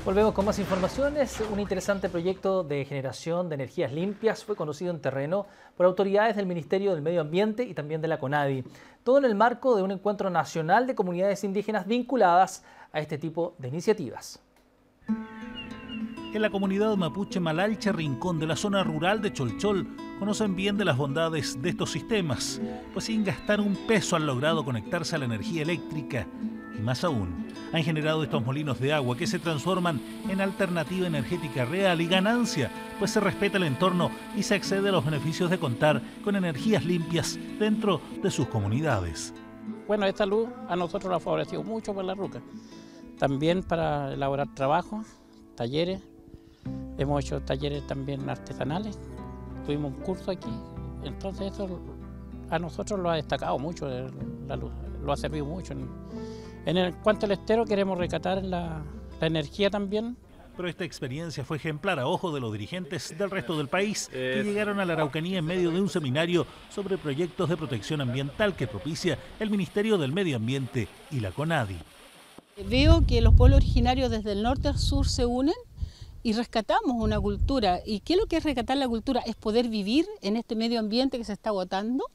Volvemos con más informaciones. Un interesante proyecto de generación de energías limpias fue conocido en terreno por autoridades del Ministerio del Medio Ambiente y también de la CONADI. Todo en el marco de un encuentro nacional de comunidades indígenas vinculadas a este tipo de iniciativas. En la comunidad mapuche Malalcha Rincón de la zona rural de Cholchol conocen bien de las bondades de estos sistemas, pues sin gastar un peso han logrado conectarse a la energía eléctrica y más aún, han generado estos molinos de agua que se transforman en alternativa energética real y ganancia, pues se respeta el entorno y se accede a los beneficios de contar con energías limpias dentro de sus comunidades. Bueno, esta luz a nosotros nos ha favorecido mucho por la ruca, también para elaborar trabajos, talleres. Hemos hecho talleres también artesanales, tuvimos un curso aquí, entonces eso a nosotros lo ha destacado mucho, la luz, lo ha servido mucho. En cuanto al estero queremos rescatar la energía también. Pero esta experiencia fue ejemplar a ojo de los dirigentes del resto del país que llegaron a la Araucanía en medio de un seminario sobre proyectos de protección ambiental que propicia el Ministerio del Medio Ambiente y la CONADI. Veo que los pueblos originarios desde el norte al sur se unen y rescatamos una cultura. ¿Y qué es lo que es rescatar la cultura? Es poder vivir en este medio ambiente que se está agotando,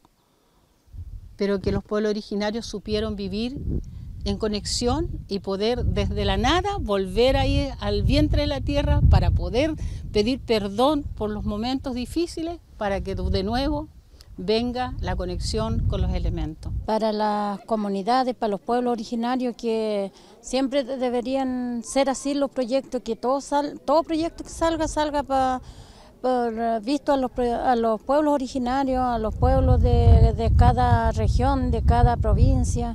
pero que los pueblos originarios supieron vivir en conexión y poder desde la nada volver ahí al vientre de la tierra para poder pedir perdón por los momentos difíciles para que de nuevo venga la conexión con los elementos. Para las comunidades, para los pueblos originarios, que siempre deberían ser así los proyectos, que todo proyecto que salga visto a los pueblos originarios, a los pueblos de cada región, de cada provincia.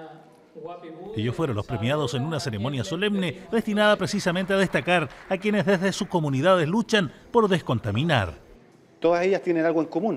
Ellos fueron los premiados en una ceremonia solemne destinada precisamente a destacar a quienes desde sus comunidades luchan por descontaminar. Todas ellas tienen algo en común,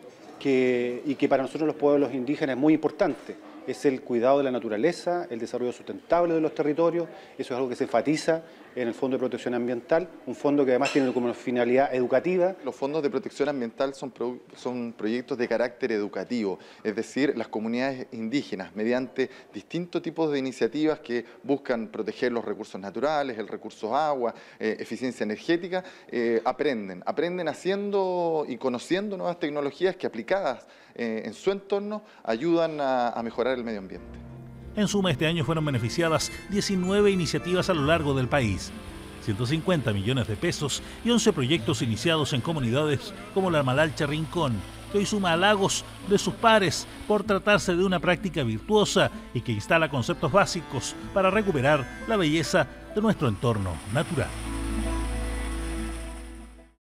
y que para nosotros los pueblos indígenas es muy importante. Es el cuidado de la naturaleza, el desarrollo sustentable de los territorios. Eso es algo que se enfatiza en el Fondo de Protección Ambiental, un fondo que además tiene como finalidad educativa. Los fondos de protección ambiental son proyectos de carácter educativo, es decir, las comunidades indígenas, mediante distintos tipos de iniciativas que buscan proteger los recursos naturales, el recurso agua, eficiencia energética, aprenden haciendo y conociendo nuevas tecnologías que aplicadas en su entorno ayudan a mejorar el medio ambiente. En suma, este año fueron beneficiadas 19 iniciativas a lo largo del país, 150 millones de pesos y 11 proyectos iniciados en comunidades como la Malalcha Rincón, que hoy suma halagos de sus pares por tratarse de una práctica virtuosa y que instala conceptos básicos para recuperar la belleza de nuestro entorno natural.